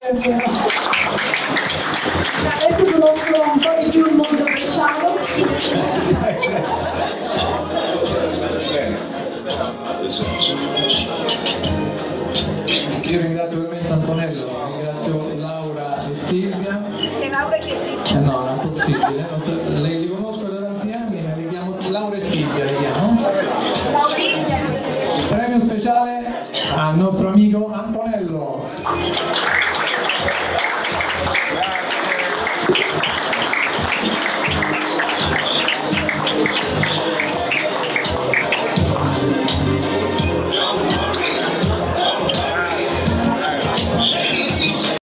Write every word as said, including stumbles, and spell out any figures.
È vero. Adesso conosco un po' di più il mondo bresciano. Io ringrazio veramente Antonello, ringrazio Laura e Silvia. E Laura che sì. Eh no, non è possibile, non so, le, li conosco da tanti anni, ma li chiamo Laura e Silvia, le chiamo. Premio speciale al nostro amico Antonello.